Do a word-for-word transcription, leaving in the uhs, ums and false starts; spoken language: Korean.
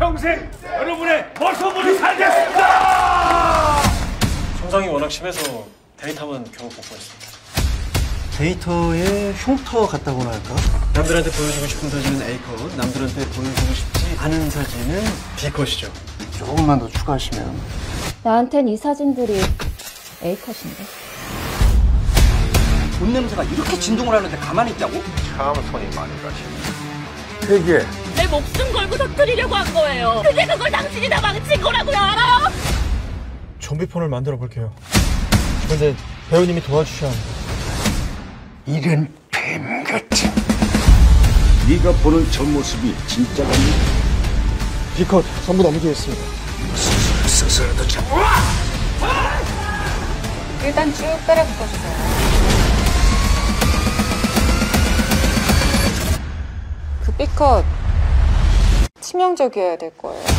평생 여러분의 모습으로 살겠습니다. 손상이 워낙 심해서 데이터만 겨우 복구했습니다. 데이터에 흉터 같다고나 할까? 남들한테 보여주고 싶은 사진은 A컷, 남들한테 보여주고 싶지 않은 사진은 B컷이죠. 조금만 더 추가하시면. 나한텐 이 사진들이 A컷인데. 돈 냄새가 이렇게 진동을 하는데 가만히 있자고? 참 손이 많이 가시네. 대기해. 내 목숨 걸고 터뜨리려고 한 거예요. 근데 그걸 당신이 다 망친 거라고요, 알아요? 좀비폰을 만들어 볼게요. 근데 배우님이 도와주셔야 합니다. 이런 뱀 같은. 네가 보는 저 모습이 진짜 같니? B컷 전부 넘기겠습니다. 스스로도 참. 일단 쭉 때려 붙어주세요. 그 B컷 치명적이어야 될 거예요.